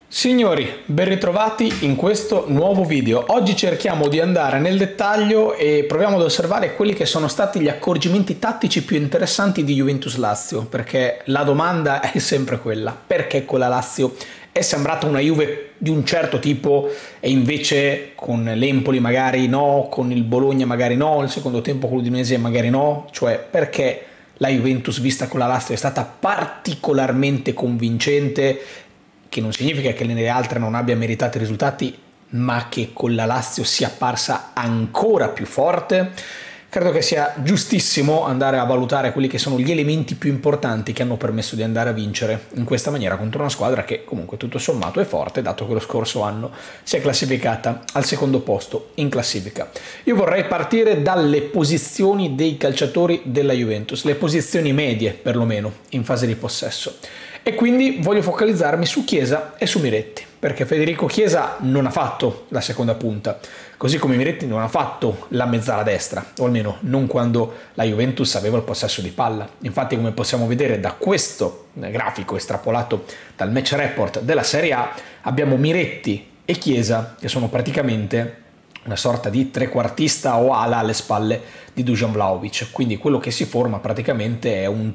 Signori, ben ritrovati in questo nuovo video. Oggi cerchiamo di andare nel dettaglio e proviamo ad osservare quelli che sono stati gli accorgimenti tattici più interessanti di Juventus-Lazio, perché la domanda è sempre quella: perché quella Lazio è sembrata una Juve di un certo tipo e invece con l'Empoli magari no, con il Bologna magari no, il secondo tempo con l'Udinese magari no? Cioè, perché la Juventus vista con la Lazio è stata particolarmente convincente, che non significa che nelle altre non abbia meritato i risultati, ma che con la Lazio sia apparsa ancora più forte? Credo che sia giustissimo andare a valutare quelli che sono gli elementi più importanti che hanno permesso di andare a vincere in questa maniera contro una squadra che comunque tutto sommato è forte, dato che lo scorso anno si è classificata al secondo posto in classifica. Io vorrei partire dalle posizioni dei calciatori della Juventus, le posizioni medie perlomeno in fase di possesso. E quindi voglio focalizzarmi su Chiesa e su Miretti, perché Federico Chiesa non ha fatto la seconda punta, così come Miretti non ha fatto la mezzala destra, o almeno non quando la Juventus aveva il possesso di palla. Infatti, come possiamo vedere da questo grafico estrapolato dal match report della Serie A, abbiamo Miretti e Chiesa che sono praticamente una sorta di trequartista o ala alle spalle di Dusan Vlahovic, quindi quello che si forma praticamente è un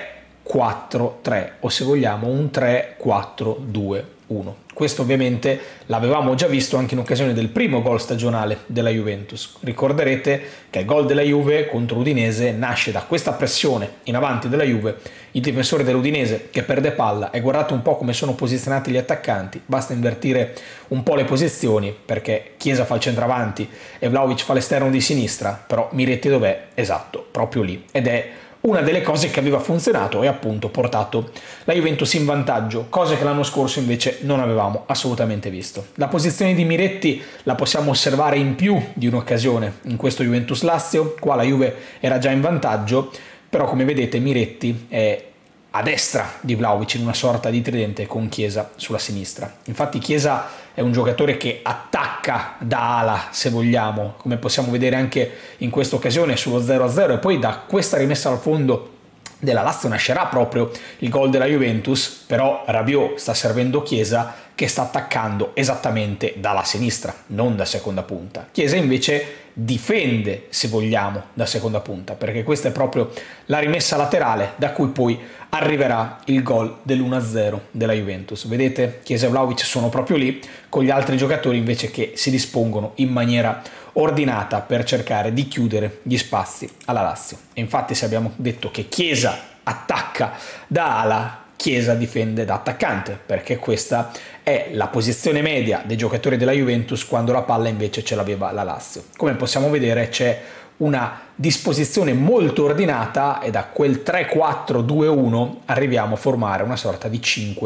3-4-3 o, se vogliamo, un 3-4-2-1. Questo ovviamente l'avevamo già visto anche in occasione del primo gol stagionale della Juventus. Ricorderete che il gol della Juve contro l'Udinese nasce da questa pressione in avanti della Juve, il difensore dell'Udinese che perde palla, e guardate un po' come sono posizionati gli attaccanti, basta invertire un po' le posizioni perché Chiesa fa il centravanti e Vlahovic fa l'esterno di sinistra, però Miretti dov'è? Esatto, proprio lì, ed è una delle cose che aveva funzionato e appunto portato la Juventus in vantaggio, cose che l'anno scorso invece non avevamo assolutamente visto. La posizione di Miretti la possiamo osservare in più di un'occasione in questo Juventus-Lazio. Qua la Juve era già in vantaggio, però come vedete Miretti è a destra di Vlahovic in una sorta di tridente con Chiesa sulla sinistra. Infatti Chiesa è un giocatore che attacca da ala, se vogliamo, come possiamo vedere anche in questa occasione sullo 0-0, e poi da questa rimessa al fondo della Lazio nascerà proprio il gol della Juventus, però Rabiot sta servendo Chiesa che sta attaccando esattamente dalla sinistra, non da seconda punta. Chiesa invece difende, se vogliamo, da seconda punta, perché questa è proprio la rimessa laterale da cui poi arriverà il gol dell'1-0 della Juventus. Vedete, Chiesa e Vlahovic sono proprio lì, con gli altri giocatori invece che si dispongono in maniera ordinata per cercare di chiudere gli spazi alla Lazio. E infatti, se abbiamo detto che Chiesa attacca da ala, Chiesa difende da attaccante, perché questa è la posizione media dei giocatori della Juventus quando la palla invece ce l'aveva la Lazio. Come possiamo vedere c'è una disposizione molto ordinata e da quel 3-4-2-1 arriviamo a formare una sorta di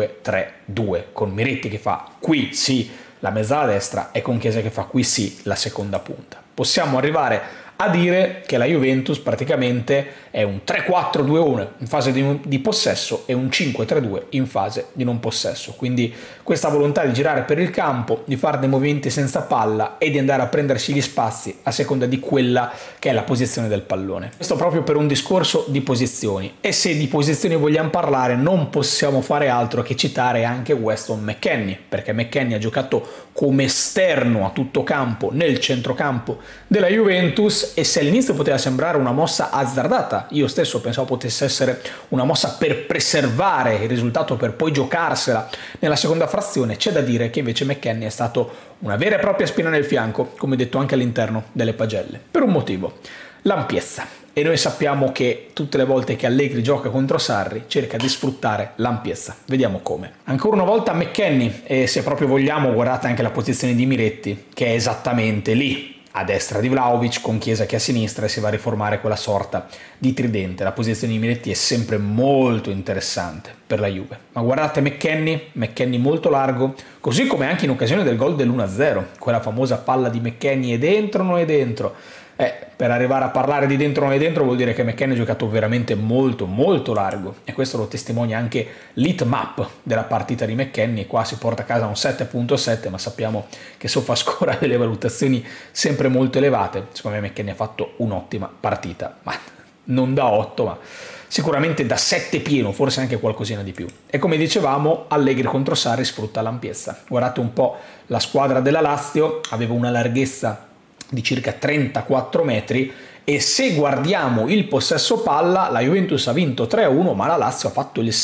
5-3-2, con Miretti che fa qui sì la mezzala destra e con Chiesa che fa qui sì la seconda punta. Possiamo arrivare a dire che la Juventus praticamente è un 3-4-2-1 in fase di possesso e un 5-3-2 in fase di non possesso, quindi questa volontà di girare per il campo, di fare dei movimenti senza palla e di andare a prendersi gli spazi a seconda di quella che è la posizione del pallone. Questo proprio per un discorso di posizioni, e se di posizioni vogliamo parlare non possiamo fare altro che citare anche Weston McKennie, perché McKennie ha giocato come esterno a tutto campo nel centrocampo della Juventus, e se all'inizio poteva sembrare una mossa azzardata, io stesso pensavo potesse essere una mossa per preservare il risultato per poi giocarsela nella seconda frazione, c'è da dire che invece McKennie è stato una vera e propria spina nel fianco, come detto anche all'interno delle pagelle, per un motivo: l'ampiezza. E noi sappiamo che tutte le volte che Allegri gioca contro Sarri cerca di sfruttare l'ampiezza. Vediamo come. Ancora una volta McKennie, e se proprio vogliamo guardate anche la posizione di Miretti, che è esattamente lì, a destra di Vlahovic, con Chiesa che è a sinistra, e si va a riformare quella sorta di tridente. La posizione di Miretti è sempre molto interessante per la Juve. Ma guardate McKennie molto largo, così come anche in occasione del gol dell'1-0, quella famosa palla di McKennie, è dentro o non è dentro? Per arrivare a parlare di dentro o non è dentro vuol dire che McKennie ha giocato veramente molto largo, e questo lo testimonia anche l'heatmap della partita di McKennie. Qua si porta a casa un 7.7, ma sappiamo che SofaScore ha delle valutazioni sempre molto elevate. Secondo me McKennie ha fatto un'ottima partita, ma non da 8, ma sicuramente da 7 pieno, forse anche qualcosina di più. E come dicevamo, Allegri contro Sarri sfrutta l'ampiezza. Guardate un po' la squadra della Lazio, aveva una larghezza di circa 34 metri, e se guardiamo il possesso palla, la Juventus ha vinto 3-1, ma la Lazio ha fatto il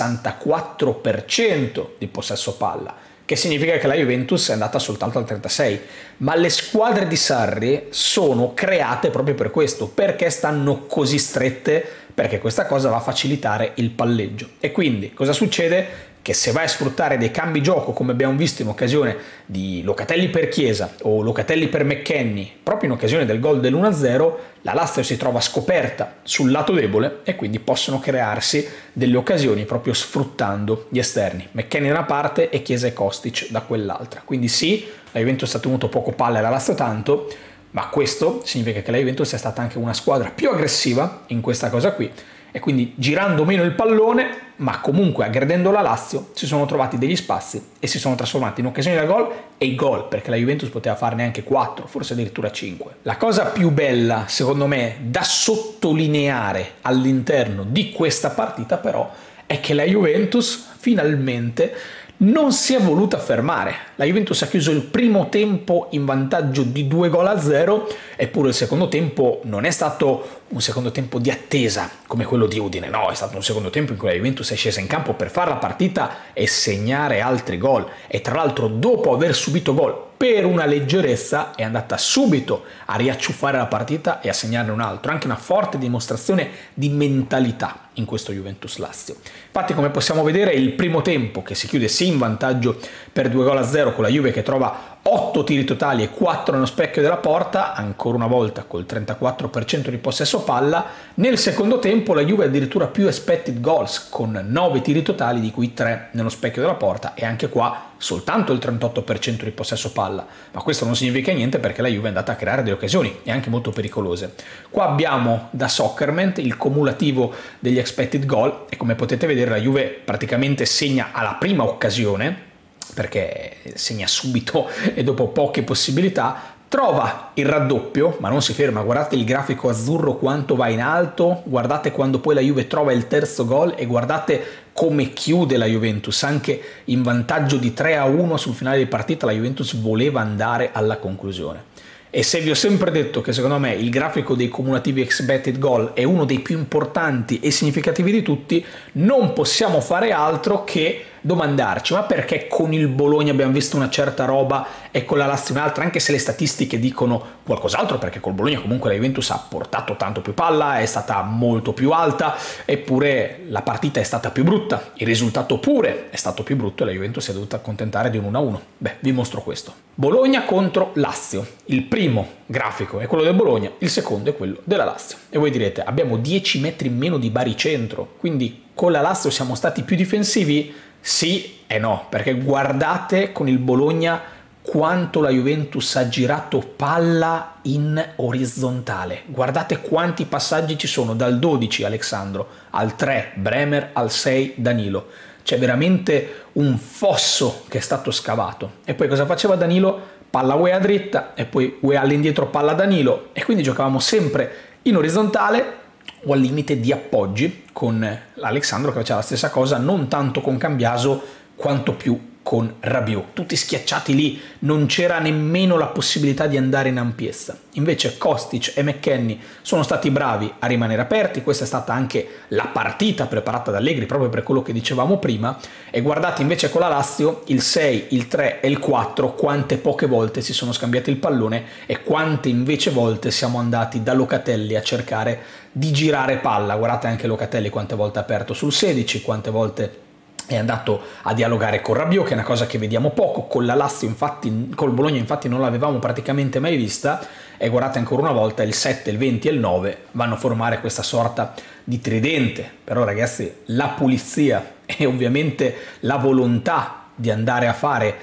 64% di possesso palla, che significa che la Juventus è andata soltanto al 36%. Ma le squadre di Sarri sono create proprio per questo, perché stanno così strette, perché questa cosa va a facilitare il palleggio. E quindi cosa succede? Che se vai a sfruttare dei cambi gioco, come abbiamo visto in occasione di Locatelli per Chiesa o Locatelli per McKennie, proprio in occasione del gol dell'1-0, la Lazio si trova scoperta sul lato debole e quindi possono crearsi delle occasioni proprio sfruttando gli esterni. McKennie da una parte e Chiesa e Kostic da quell'altra. Quindi sì, la Juventus ha tenuto poco palla e la Lazio tanto, ma questo significa che la Juventus è stata anche una squadra più aggressiva in questa cosa qui, e quindi girando meno il pallone, ma comunque aggredendo la Lazio, si sono trovati degli spazi e si sono trasformati in occasioni da gol e gol, perché la Juventus poteva farne anche 4, forse addirittura 5. La cosa più bella, secondo me, da sottolineare all'interno di questa partita però è che la Juventus finalmente non si è voluta fermare. La Juventus ha chiuso il primo tempo in vantaggio di 2-0, eppure il secondo tempo non è stato un secondo tempo di attesa come quello di Udine, no, è stato un secondo tempo in cui la Juventus è scesa in campo per fare la partita e segnare altri gol, e tra l'altro dopo aver subito gol per una leggerezza è andata subito a riacciuffare la partita e a segnarne un altro, anche una forte dimostrazione di mentalità in questo Juventus Lazio. Infatti, come possiamo vedere, il primo tempo, che si chiude sì in vantaggio per 2-0 con la Juve che trova 8 tiri totali e 4 nello specchio della porta, ancora una volta col 34% di possesso palla. Nel secondo tempo la Juve addirittura più expected goals, con 9 tiri totali di cui 3 nello specchio della porta, e anche qua soltanto il 38% di possesso palla, ma questo non significa niente perché la Juve è andata a creare delle occasioni e anche molto pericolose. Qua abbiamo da Soccerment il cumulativo degli expected goal e come potete vedere la Juve praticamente segna alla prima occasione, perché segna subito e dopo poche possibilità, trova il raddoppio, ma non si ferma. Guardate il grafico azzurro quanto va in alto, guardate quando poi la Juve trova il terzo gol e guardate come chiude la Juventus, anche in vantaggio di 3-1 sul finale di partita. La Juventus voleva andare alla conclusione. E se vi ho sempre detto che secondo me il grafico dei cumulativi expected goal è uno dei più importanti e significativi di tutti, non possiamo fare altro che domandarci: ma perché con il Bologna abbiamo visto una certa roba e con la Lazio un'altra, anche se le statistiche dicono qualcos'altro, perché col Bologna comunque la Juventus ha portato tanto più palla, è stata molto più alta, eppure la partita è stata più brutta, il risultato pure è stato più brutto e la Juventus si è dovuta accontentare di un 1-1. Beh, vi mostro questo. Bologna contro Lazio. Il primo grafico è quello del Bologna, il secondo è quello della Lazio. E voi direte: abbiamo 10 metri in meno di baricentro, quindi con la Lazio siamo stati più difensivi? Sì e no, perché guardate con il Bologna quanto la Juventus ha girato palla in orizzontale. Guardate quanti passaggi ci sono, dal 12 Alexandro, al 3 Bremer, al 6 Danilo. C'è veramente un fosso che è stato scavato. E poi cosa faceva Danilo? Palla UEA dritta e poi UEA all'indietro, palla Danilo, e quindi giocavamo sempre in orizzontale o al limite di appoggi, con Alexandro che faceva la stessa cosa, non tanto con Cambiaso quanto più con Rabiot, tutti schiacciati lì, non c'era nemmeno la possibilità di andare in ampiezza. Invece Kostic e McKennie sono stati bravi a rimanere aperti. Questa è stata anche la partita preparata da Allegri proprio per quello che dicevamo prima. E guardate invece con la Lazio il 6, il 3 e il 4 quante poche volte si sono scambiati il pallone e quante invece volte siamo andati da Locatelli a cercare di girare palla. Guardate anche Locatelli quante volte ha aperto sul 16, quante volte è andato a dialogare con Rabiot, che è una cosa che vediamo poco. Con la Lazio infatti, col Bologna infatti non l'avevamo praticamente mai vista. E guardate ancora una volta il 7, il 20 e il 9 vanno a formare questa sorta di tridente. Però ragazzi, la pulizia e ovviamente la volontà di andare a fare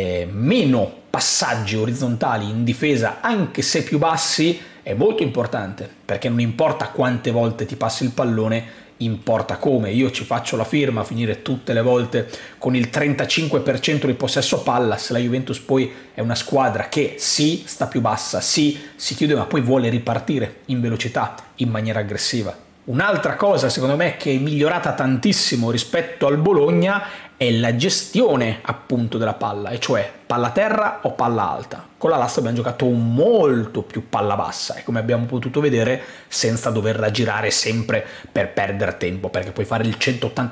meno passaggi orizzontali in difesa, anche se più bassi, è molto importante, perché non importa quante volte ti passi il pallone, importa come. Io ci faccio la firma a finire tutte le volte con il 35% di possesso palla, se la Juventus poi è una squadra che sta più bassa, si chiude, ma poi vuole ripartire in velocità, in maniera aggressiva. Un'altra cosa, secondo me, che è migliorata tantissimo rispetto al Bologna è la gestione appunto della palla, e cioè palla terra o palla alta. Con la Lazio abbiamo giocato molto più palla bassa e come abbiamo potuto vedere senza doverla girare sempre per perdere tempo, perché puoi fare il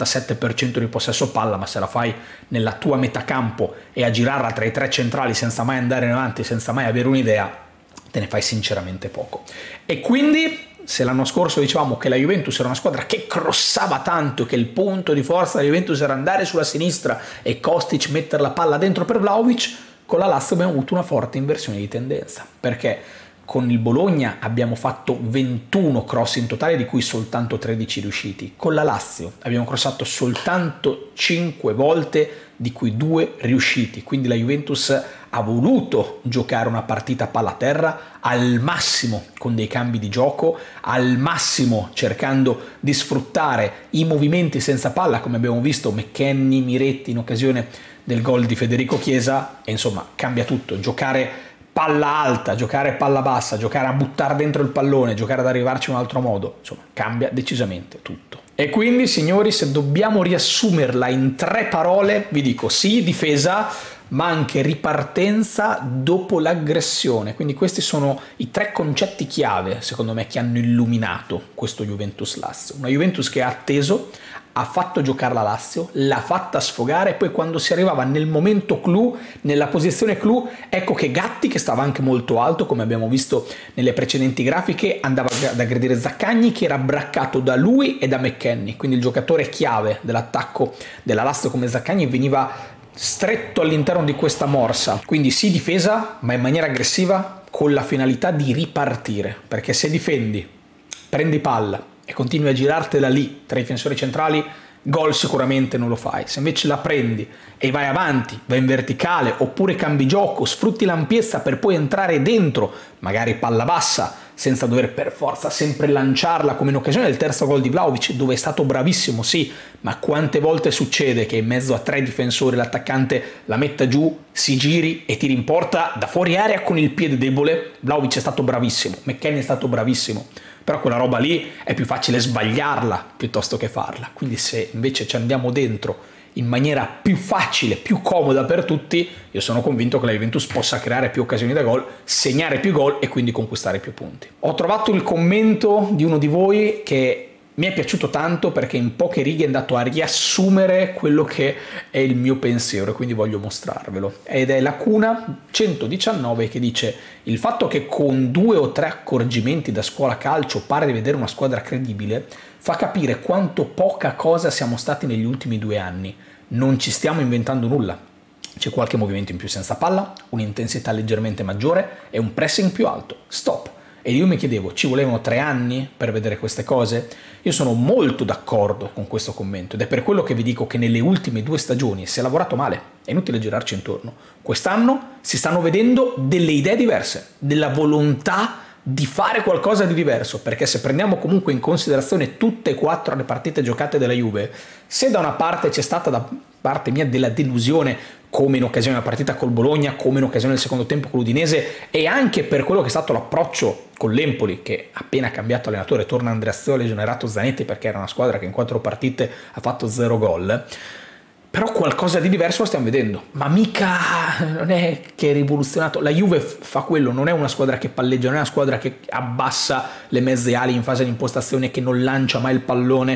187% di possesso palla, ma se la fai nella tua metà campo e a girarla tra i tre centrali senza mai andare in avanti, senza mai avere un'idea, te ne fai sinceramente poco. E quindi se l'anno scorso dicevamo che la Juventus era una squadra che crossava tanto, che il punto di forza della Juventus era andare sulla sinistra e Kostic mettere la palla dentro per Vlahovic, con la Lazio abbiamo avuto una forte inversione di tendenza, perché con il Bologna abbiamo fatto 21 cross in totale, di cui soltanto 13 riusciti. Con la Lazio abbiamo crossato soltanto 5 volte, di cui 2 riusciti. Quindi la Juventus ha voluto giocare una partita a palla terra al massimo con dei cambi di gioco, al massimo cercando di sfruttare i movimenti senza palla, come abbiamo visto McKennie, Miretti in occasione del gol di Federico Chiesa, e insomma cambia tutto. Giocare palla alta, giocare palla bassa, giocare a buttare dentro il pallone, giocare ad arrivarci in un altro modo, insomma cambia decisamente tutto. E quindi, signori, se dobbiamo riassumerla in 3 parole, vi dico sì, difesa, ma anche ripartenza dopo l'aggressione. Quindi questi sono i 3 concetti chiave, secondo me, che hanno illuminato questo Juventus-Lazio. Una Juventus che ha atteso, ha fatto giocare la Lazio, l'ha fatta sfogare, e poi quando si arrivava nel momento clou, nella posizione clou, ecco che Gatti, che stava anche molto alto, come abbiamo visto nelle precedenti grafiche, andava ad aggredire Zaccagni, che era braccato da lui e da McKennie. Quindi il giocatore chiave dell'attacco della Lazio come Zaccagni veniva stretto all'interno di questa morsa. Quindi sì, difesa, ma in maniera aggressiva, con la finalità di ripartire, perché se difendi, prendi palla e continui a girartela lì tra i difensori centrali, gol sicuramente non lo fai. Se invece la prendi e vai avanti, vai in verticale, oppure cambi gioco, sfrutti l'ampiezza per poi entrare dentro, magari palla bassa, senza dover per forza sempre lanciarla, come in occasione del terzo gol di Vlahovic, dove è stato bravissimo, sì, ma quante volte succede che in mezzo a 3 difensori l'attaccante la metta giù, si giri e tiri in porta da fuori area con il piede debole? Vlahovic è stato bravissimo, McKennie è stato bravissimo, però quella roba lì è più facile sbagliarla piuttosto che farla. Quindi se invece ci andiamo dentro in maniera più facile, più comoda per tutti, io sono convinto che la Juventus possa creare più occasioni da gol, segnare più gol e quindi conquistare più punti. Ho trovato il commento di uno di voi che mi è piaciuto tanto, perché in poche righe è andato a riassumere quello che è il mio pensiero, e quindi voglio mostrarvelo. Ed è Lacuna 119 che dice: il fatto che con 2 o 3 accorgimenti da scuola calcio pare di vedere una squadra credibile fa capire quanto poca cosa siamo stati negli ultimi 2 anni. Non ci stiamo inventando nulla. C'è qualche movimento in più senza palla, un'intensità leggermente maggiore e un pressing più alto. Stop. E io mi chiedevo, ci volevano 3 anni per vedere queste cose? Io sono molto d'accordo con questo commento, ed è per quello che vi dico che nelle ultime 2 stagioni si è lavorato male, è inutile girarci intorno. Quest'anno si stanno vedendo delle idee diverse, della volontà di fare qualcosa di diverso, perché se prendiamo comunque in considerazione tutte e 4 le partite giocate della Juve, se da una parte c'è stata da parte mia della delusione, come in occasione della partita col Bologna, come in occasione del secondo tempo con l'Udinese, e anche per quello che è stato l'approccio con l'Empoli, che appena cambiato allenatore torna Andreazzoli e esonerato Zanetti, perché era una squadra che in 4 partite ha fatto 0 gol. Però qualcosa di diverso lo stiamo vedendo, ma mica non è che è rivoluzionato. La Juve fa quello, non è una squadra che palleggia, non è una squadra che abbassa le mezze ali in fase di impostazione, che non lancia mai il pallone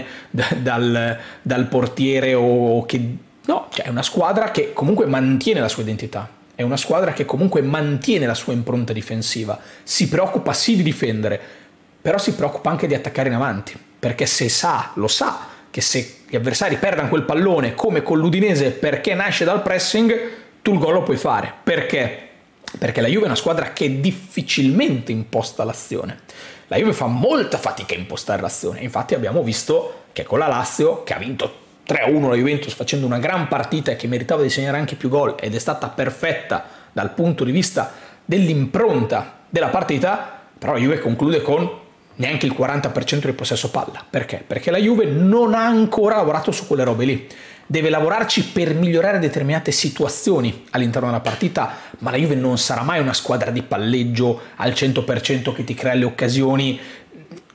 dal portiere o che... No, cioè è una squadra che comunque mantiene la sua identità, è una squadra che comunque mantiene la sua impronta difensiva, si preoccupa sì di difendere, però si preoccupa anche di attaccare in avanti, perché lo sa, che se gli avversari perdono quel pallone, come con l'Udinese, perché nasce dal pressing, tu il gol lo puoi fare. Perché? Perché la Juve è una squadra che difficilmente imposta l'azione. La Juve fa molta fatica a impostare l'azione, infatti abbiamo visto che con la Lazio, che ha vinto 3-1 la Juventus facendo una gran partita e che meritava di segnare anche più gol, ed è stata perfetta dal punto di vista dell'impronta della partita, però la Juve conclude con neanche il 40% di possesso palla. Perché? Perché la Juve non ha ancora lavorato su quelle robe lì. Deve lavorarci per migliorare determinate situazioni all'interno della partita, ma la Juve non sarà mai una squadra di palleggio al 100% che ti crea le occasioni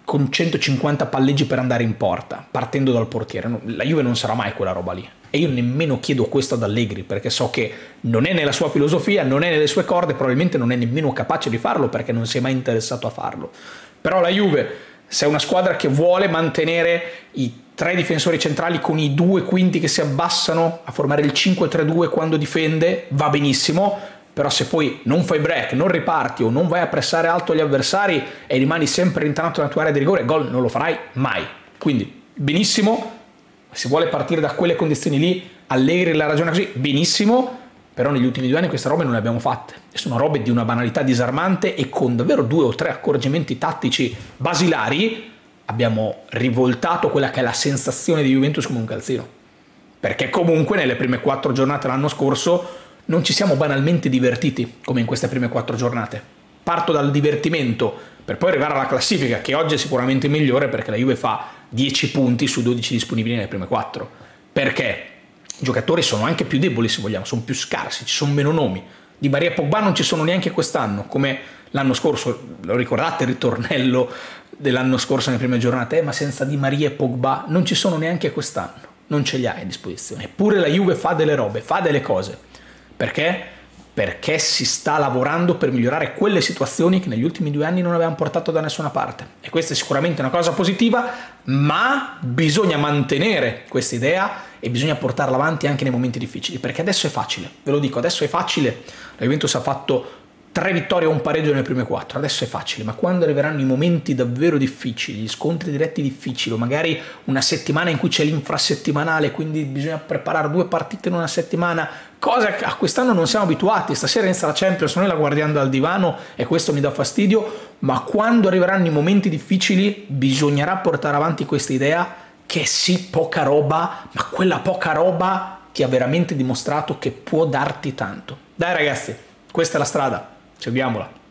con 150 palleggi per andare in porta, partendo dal portiere. La Juve non sarà mai quella roba lì. E io nemmeno chiedo questo ad Allegri, perché so che non è nella sua filosofia, non è nelle sue corde, probabilmente non è nemmeno capace di farlo, perché non si è mai interessato a farlo. Però la Juve, se è una squadra che vuole mantenere i 3 difensori centrali con i 2 quinti che si abbassano a formare il 5-3-2 quando difende, va benissimo. Però se poi non fai break, non riparti o non vai a pressare alto gli avversari e rimani sempre rintanato nella tua area di rigore, gol non lo farai mai. Quindi benissimo, se vuole partire da quelle condizioni lì, Allegri la ragiona così, benissimo, però negli ultimi 2 anni queste robe non le abbiamo fatte. E sono robe di una banalità disarmante e con davvero 2 o 3 accorgimenti tattici basilari abbiamo rivoltato quella che è la sensazione di Juventus come un calzino. Perché comunque nelle prime 4 giornate l'anno scorso non ci siamo banalmente divertiti come in queste prime 4 giornate. Parto dal divertimento per poi arrivare alla classifica, che oggi è sicuramente migliore perché la Juve fa 10 punti su 12 disponibili nelle prime 4. Perché i giocatori sono anche più deboli, se vogliamo, sono più scarsi, ci sono meno nomi. Di Maria e Pogba non ci sono neanche quest'anno, come l'anno scorso. Lo ricordate il ritornello dell'anno scorso nelle prime giornate? Ma senza Di Maria e Pogba non ci sono neanche quest'anno. Non ce li hai a disposizione. Eppure la Juve fa delle robe, fa delle cose. Perché? Perché si sta lavorando per migliorare quelle situazioni che negli ultimi 2 anni non avevamo portato da nessuna parte. E questa è sicuramente una cosa positiva, ma bisogna mantenere questa idea e bisogna portarla avanti anche nei momenti difficili, perché adesso è facile, ve lo dico, adesso è facile. La Juventus ha fatto 3 vittorie e un pareggio nelle prime 4, adesso è facile, ma quando arriveranno i momenti davvero difficili, gli scontri diretti difficili, o magari una settimana in cui c'è l'infrasettimanale, quindi bisogna preparare 2 partite in una settimana, cosa a quest'anno non siamo abituati. Stasera inizia la Champions, noi la guardiamo dal divano e questo mi dà fastidio, ma quando arriveranno i momenti difficili bisognerà portare avanti questa idea che sì, poca roba, ma quella poca roba che ha veramente dimostrato che può darti tanto. Dai ragazzi, questa è la strada, seguiamola.